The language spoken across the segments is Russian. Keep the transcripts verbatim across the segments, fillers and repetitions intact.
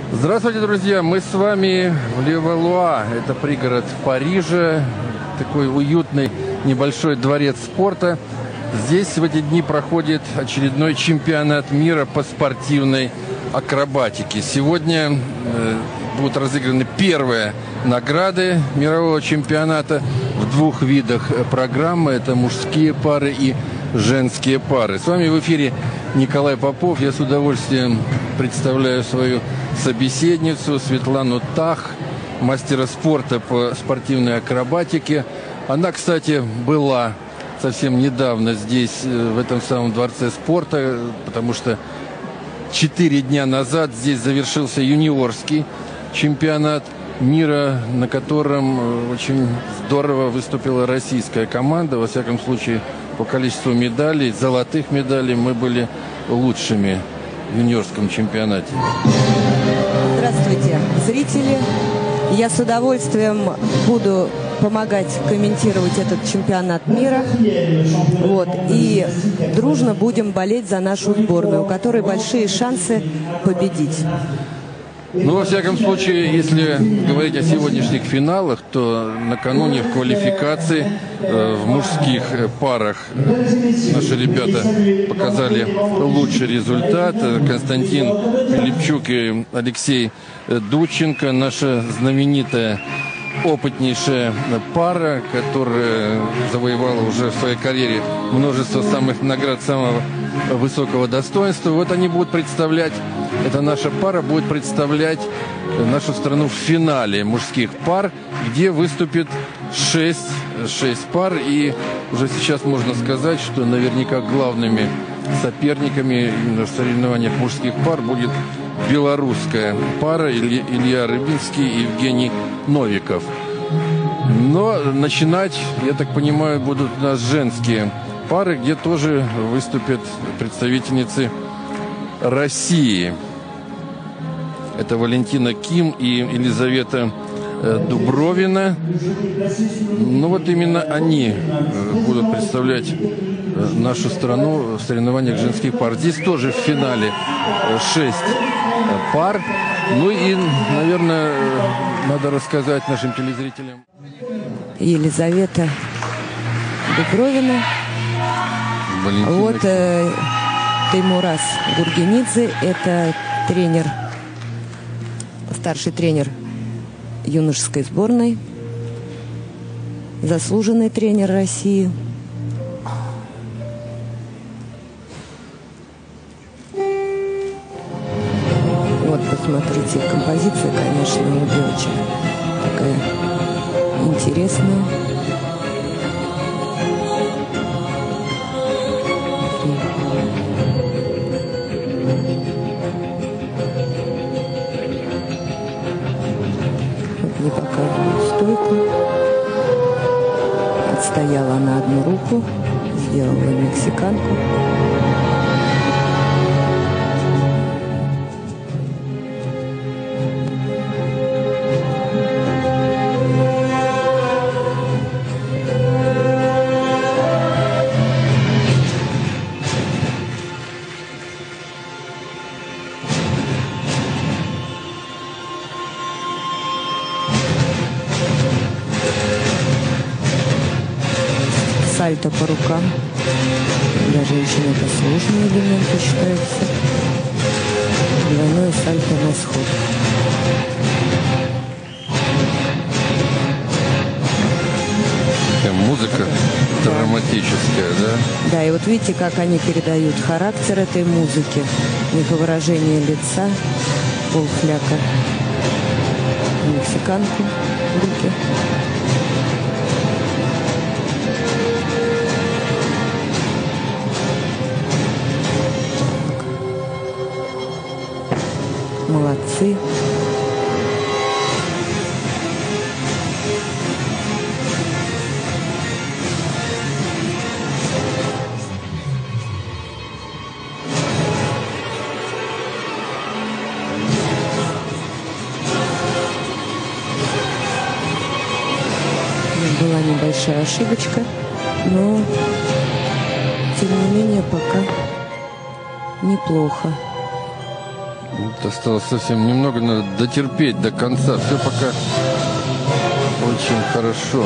Здравствуйте, друзья! Мы с вами в Левалуа. Это пригород Парижа. Такой уютный небольшой дворец спорта. Здесь в эти дни проходит очередной чемпионат мира по спортивной акробатике. Сегодня э, будут разыграны первые награды мирового чемпионата в двух видах программы. Это мужские пары и женские пары. С вами в эфире Николай Попов. Я с удовольствием представляю свою собеседницу Светлану Тах, мастера спорта по спортивной акробатике. Она, кстати, была совсем недавно здесь, в этом самом дворце спорта, потому что четыре дня назад здесь завершился юниорский чемпионат мира, на котором очень здорово выступила российская команда. Во всяком случае, по количеству медалей, золотых медалей, мы были лучшими в юниорском чемпионате. Здравствуйте, зрители! Я с удовольствием буду помогать комментировать этот чемпионат мира. Вот. И дружно будем болеть за нашу сборную, у которой большие шансы победить. Ну, во всяком случае, если говорить о сегодняшних финалах, то накануне в квалификации э, в мужских парах наши ребята показали лучший результат. Константин Пилипчук и Алексей Дудченко, наша знаменитая опытнейшая пара, которая завоевала уже в своей карьере множество самых наград самого высокого достоинства. Вот они будут представлять, эта наша пара будет представлять нашу страну в финале мужских пар, где выступит шесть, шесть пар. И уже сейчас можно сказать, что наверняка главными соперниками именно в соревнованиях мужских пар будет белорусская пара Илья Рыбинский и Евгений Новиков. Но начинать, я так понимаю, будут у нас женские пары, где тоже выступят представительницы России. Это Валентина Ким и Елизавета Дубровина. Ну вот именно они будут представлять нашу страну в соревнованиях женских пар. Здесь тоже в финале шесть пар. Ну и, наверное, надо рассказать нашим телезрителям. Елизавета Дубровина. Валентина. Вот э, Теймураз Гургенидзе. Это тренер, старший тренер юношеской сборной. Заслуженный тренер России. Смотрите, композиция, конечно, у девочек такая интересная. Вот не показываю стойку. Отстояла на одну руку, сделала мексиканку. Сальто по рукам. Для женщин это сложный элемент считается. Двойное сальто на сход. Такая музыка драматическая, да? Да, и вот видите, как они передают характер этой музыки. У них выражение лица, полфляка. Мексиканку в руки. Молодцы. Была небольшая ошибочка, но тем не менее пока неплохо. Ну, Вот осталось совсем немного, надо дотерпеть до конца. Все пока очень хорошо.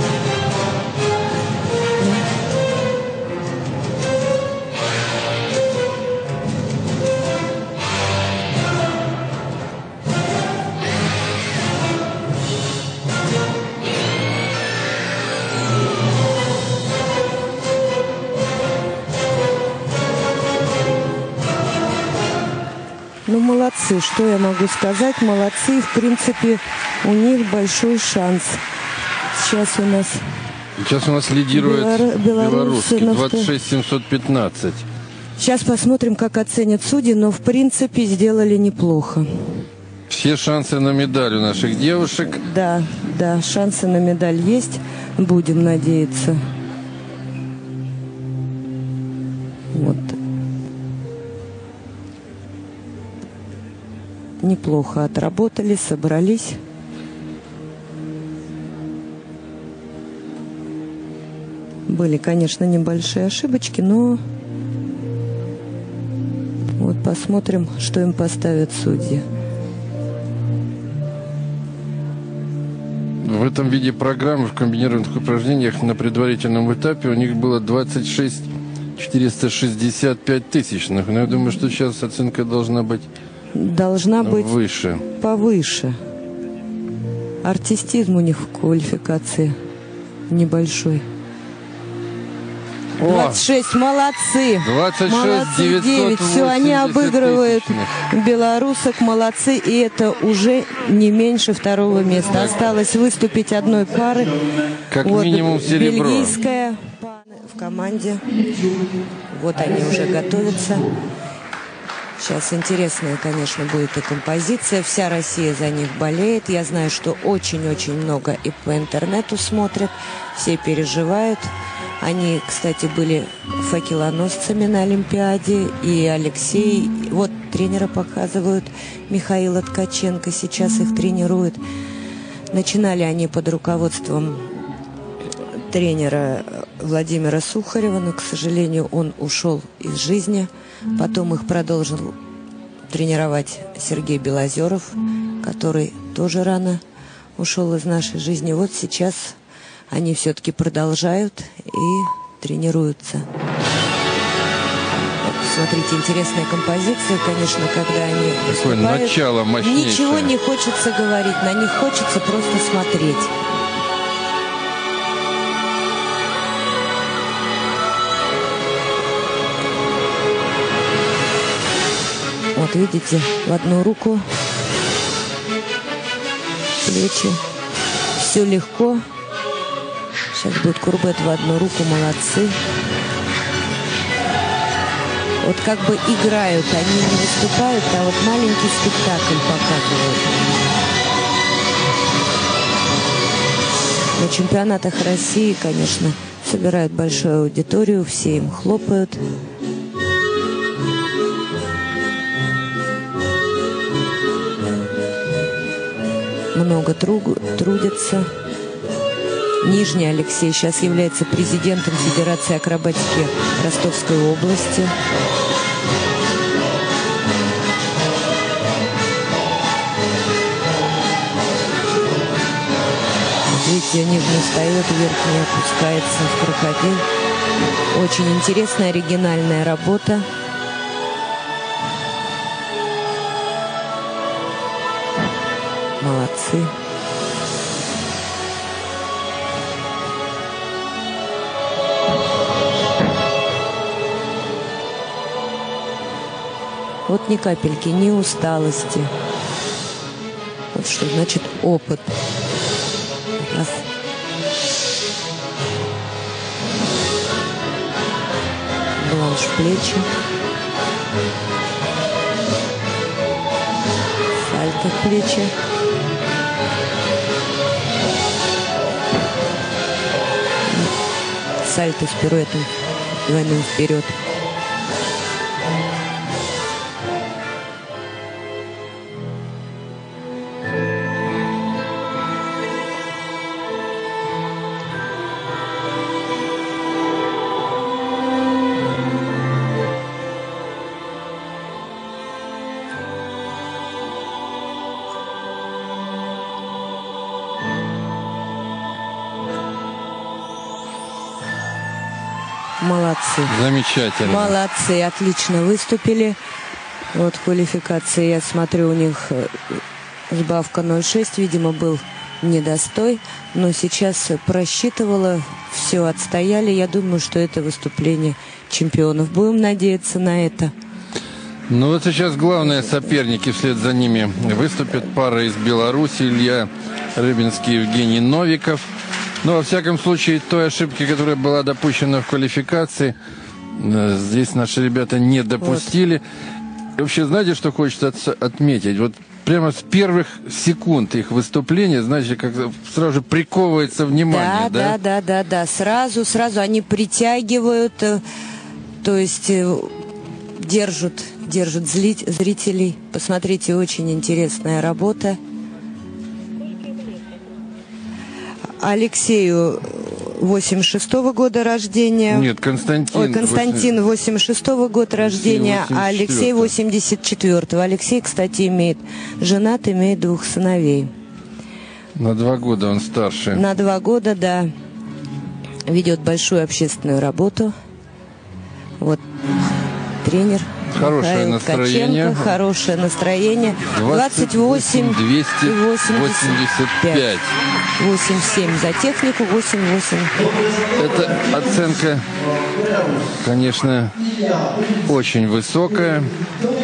Ну, молодцы, что я могу сказать? Молодцы, в принципе, у них большой шанс. Сейчас у нас... Сейчас у нас лидирует Белор... белорусский, двадцать шесть семьсот пятнадцать. Сейчас посмотрим, как оценят судьи, но, в принципе, сделали неплохо. Все шансы на медаль у наших девушек. Да, да, шансы на медаль есть, будем надеяться. Вот. Неплохо отработали, собрались. Были, конечно, небольшие ошибочки, но вот посмотрим, что им поставят судьи. В этом виде программы в комбинированных упражнениях на предварительном этапе у них было двадцать шесть четыреста шестьдесят пять тысячных. Но я думаю, что сейчас оценка должна быть Должна быть выше. Повыше. Артистизм у них в квалификации небольшой. двадцать шесть, молодцы. двадцать шесть девять. Все, они обыгрывают белорусок, молодцы. И это уже не меньше второго места. Так. Осталось выступить одной пары. Как вот, минимум серебро. Бельгийская в команде. Вот они уже готовятся. Сейчас интересная, конечно, будет и композиция. Вся Россия за них болеет. Я знаю, что очень-очень много и по интернету смотрят. Все переживают. Они, кстати, были факелоносцами на Олимпиаде. И Алексей... Вот тренера показывают. Михаила Ткаченко сейчас их тренирует. Начинали они под руководством тренера Владимира Сухарева, но, к сожалению, он ушел из жизни. Потом их продолжил тренировать Сергей Белозеров, который тоже рано ушел из нашей жизни. Вот сейчас они все-таки продолжают и тренируются. Вот, смотрите, интересная композиция, конечно, когда они Такое выступают. Начало мощнейшее. Ничего не хочется говорить, на них хочется просто смотреть. Вот видите, в одну руку плечи. Все легко. Сейчас будет курбет в одну руку. Молодцы. Вот как бы играют. Они не выступают, а вот маленький спектакль показывают. На чемпионатах России, конечно, собирают большую аудиторию. Все им хлопают. Много трудятся. Нижний Алексей сейчас является президентом Федерации акробатики Ростовской области. Видите, нижний встает, верхний опускается в крокодил. Очень интересная, оригинальная работа. Молодцы. Вот ни капельки, ни усталости. Вот что значит опыт. Раз. Бланш в плечи. Сальто в плечи. Сальто с пируэтом двойным вперед. молодцы. Замечательно. Молодцы, отлично выступили. Вот в квалификации, я смотрю, у них сбавка ноль шесть, видимо, был недостой. Но сейчас просчитывала, все отстояли. Я думаю, что это выступление чемпионов. Будем надеяться на это. Ну вот сейчас главные соперники вслед за ними выступят. Пара из Беларуси, Илья Рыбинский, Евгений Новиков. Но во всяком случае, той ошибки, которая была допущена в квалификации, здесь наши ребята не допустили. Вот. Вообще, знаете, что хочется от, отметить? Вот прямо с первых секунд их выступления, знаете, как сразу же приковывается внимание. Да, да, да, да, да, да. Сразу, сразу они притягивают, то есть держат, держат зрителей. Посмотрите, очень интересная работа. Алексею восемьдесят шестого года рождения. Нет, Константин. Ой, Константин восемьдесят шестого года рождения, а Алексей восемьдесят четвёртого. Алексей, кстати, имеет женат, имеет двух сыновей. На два года он старше. На два года, да. Ведет большую общественную работу. Вот тренер. Хорошее Михаил настроение. Ткаченко, хорошее настроение. двадцать восемь двести восемьдесят пять. восемь семь за технику, восемь восемь. Это оценка, конечно, очень высокая.